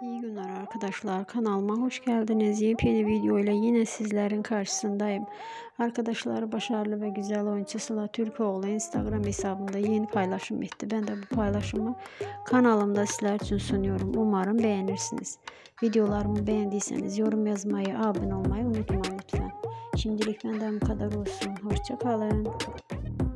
İyi günler arkadaşlar. Kanalıma hoş geldiniz. Yepyeni video ile yine sizlerin karşısındayım. Arkadaşlar, başarılı ve güzel oyuncu Sıla Türkoğlu Instagram hesabında yeni paylaşım etti. Ben de bu paylaşımı kanalımda sizler için sunuyorum. Umarım beğenirsiniz. Videolarımı beğendiyseniz yorum yazmayı, abone olmayı unutmayın lütfen. Şimdilik benden bu kadar olsun. Hoşça kalın.